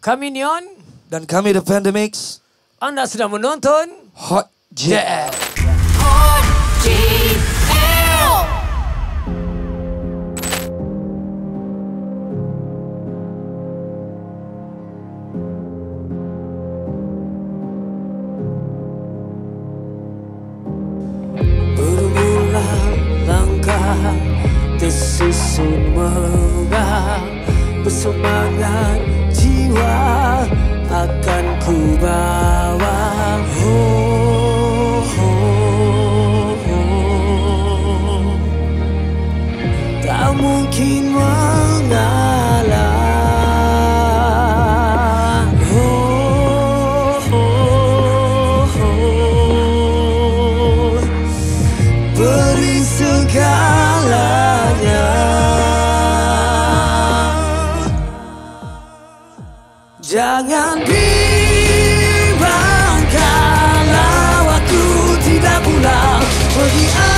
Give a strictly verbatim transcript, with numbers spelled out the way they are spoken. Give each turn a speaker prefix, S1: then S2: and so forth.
S1: Kami Neon
S2: dan kami The Pandemics.
S1: Anda sedang menonton
S2: Hot J L.
S1: Hot J L. Berulang langkah tersusun megah, bersemangat jiwa akan ku bawa. Oh, oh, oh. Tak mungkin mengalah. Oh, oh, oh. Beri segalanya. Jangan bimbang kalau aku tidak pulang pergi.